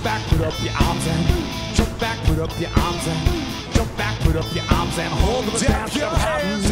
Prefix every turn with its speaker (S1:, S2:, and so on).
S1: jump back, put up your arms and jump back, put up your arms and jump back, put up your arms and hold them down. Your hands